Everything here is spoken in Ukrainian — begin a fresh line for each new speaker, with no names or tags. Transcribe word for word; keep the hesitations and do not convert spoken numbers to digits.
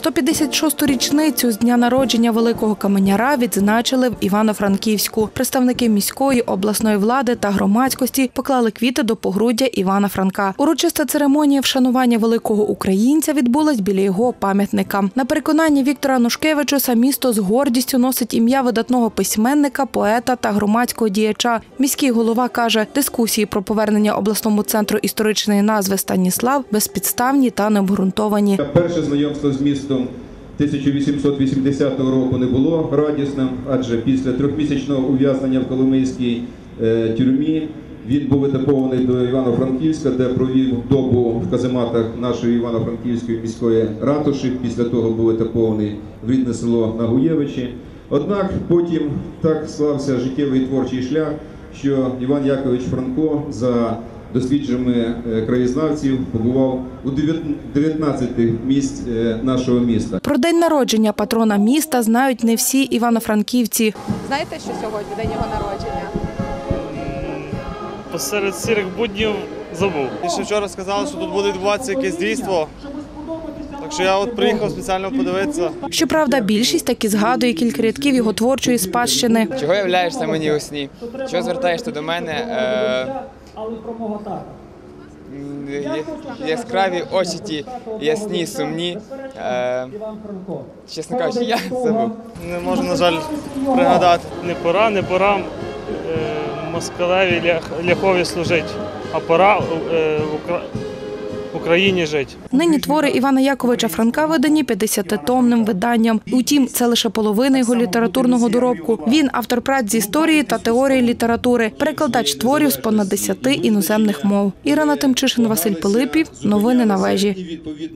сто п'ятдесят шосту річницю з дня народження великого каменяра відзначили в Івано-Франківську. Представники міської, обласної влади та громадськості поклали квіти до погруддя Івана Франка. Урочиста церемонія вшанування великого українця відбулась біля його пам'ятника. На переконання Віктора Нушкевичуса місто з гордістю носить ім'я видатного письменника, поета та громадського діяча. Міський голова каже, дискусії про повернення обласному центру історичної назви Станіслав безпідставні та необґрунтовані.
Перше знайомство з містом тисяча вісімсот вісімдесятого року не було радісним, адже після трьохмісячного ув'язнення в Коломийській е, тюрмі він був етапований до Івано-Франківська, де провів добу в казематах нашої Івано-Франківської міської ратуші. Після того був етапований в рідне село Нагуєвичі. Однак потім так склався життєвий творчий шлях, що Іван Якович Франко за дослідженнями краєзнавців побував у дев'ятнадцяти місць нашого міста.
Про день народження патрона міста знають не всі івано-франківці.
Знаєте, що сьогодні день його народження?
Посеред сірих буднів забув.
І ще вчора сказали, що тут буде відбуватися якесь дійство. Так що я от приїхав спеціально подивитися.
Щоправда, більшість таки згадує кілька рядків його творчої спадщини.
Чого являєшся мені у сні? Чого звертаєшся до мене? Е... Яскраві очі ті, ясні, сумні. Е... Чесно кажучи, я забув.
Не можу, на жаль, пригадати.
Не пора, не пора е... москалеві лях... ляхові служить, а пора е... Укра... Україні жити.
Нині твори Івана Яковича Франка видані п'ятдесятитомним виданням. Утім, це лише половина його літературного доробку. Він – автор праць з історії та теорії літератури, перекладач творів з понад десяти іноземних мов. Ірина Тимчишин, Василь Пилипів. Новини на вежі.